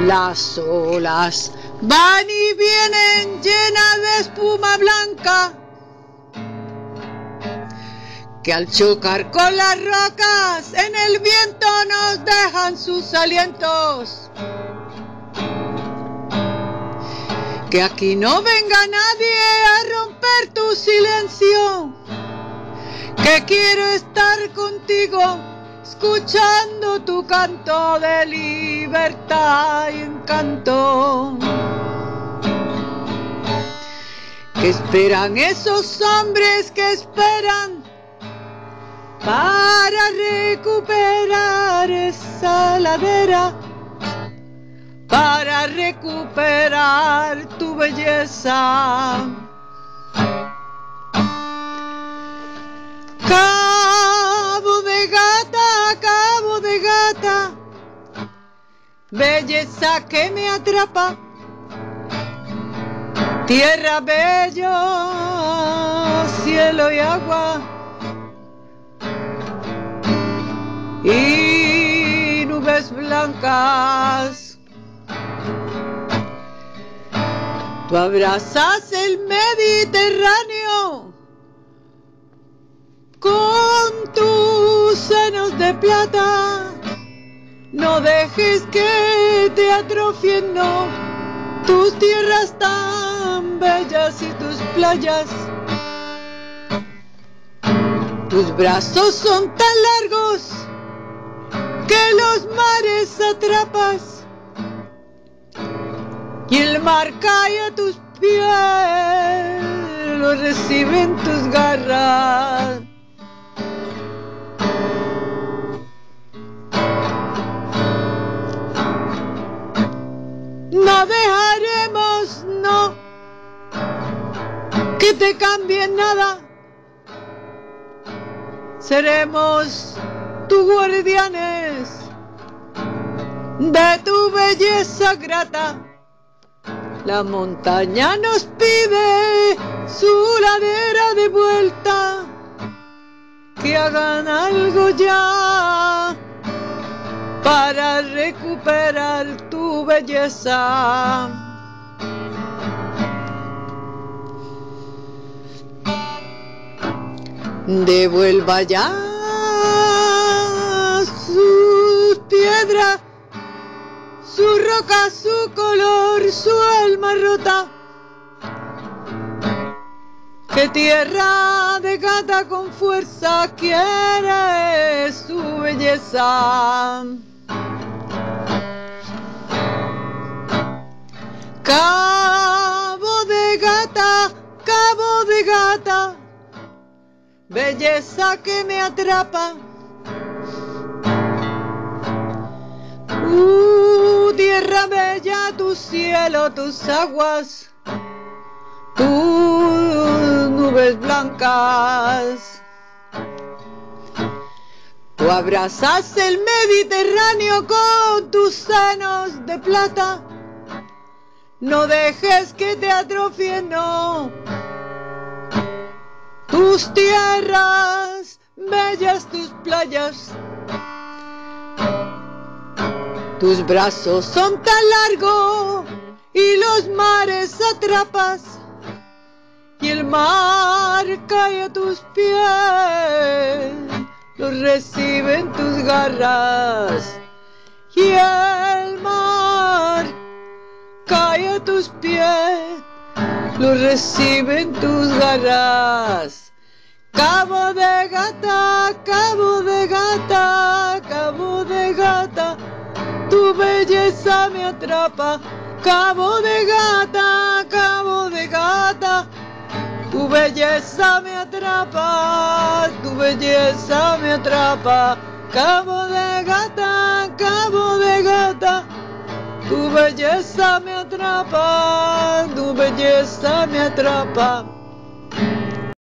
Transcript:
Las olas van y vienen llenas de espuma blanca, que al chocar con las rocas en el viento nos dejan sus alientos. Que aquí no venga nadie a romper tu silencio, que quiero estar contigo escuchando tu canto de libertad y encanto. Que esperan esos hombres que esperan para recuperar esa ladera, para recuperar tu belleza. Cabo de gata, belleza que me atrapa, tierra bello, cielo y agua, y nubes blancas. Tú abrazas el Mediterráneo con tus senos de plata. No dejes que te atrofien, no, tus tierras tan bellas y tus playas. Tus brazos son tan largos que los mares atrapas, y el mar cae a tus pies, lo reciben tus garras. No dejaremos, no, que te cambie nada. Seremos tus guardianes de tu belleza grata. La montaña nos pide su ladera de vuelta, que hagan algo ya para recuperar tu belleza. Devuelva ya sus piedras, su roca, su color, su alma rota. Que tierra de gata con fuerza quiere su belleza. Cabo de gata, belleza que me atrapa. Tierra bella, tu cielo, tus aguas, tus nubes blancas. Tú abrazas el Mediterráneo con tus senos de plata. No dejes que te atrofien, no, tus tierras bellas, tus playas. Tus brazos son tan largos y los mares atrapas, y el mar cae a tus pies, los reciben tus garras, y el mar cae a tus pies, los reciben tus garras. Cabo de gata, cabo de gata, cabo de gata, tu belleza me atrapa. Cabo de gata, cabo de gata, tu belleza me atrapa, tu belleza me atrapa. Cabo de gata, cabo de gata, tu belleza me atrapa, tu belleza me atrapa.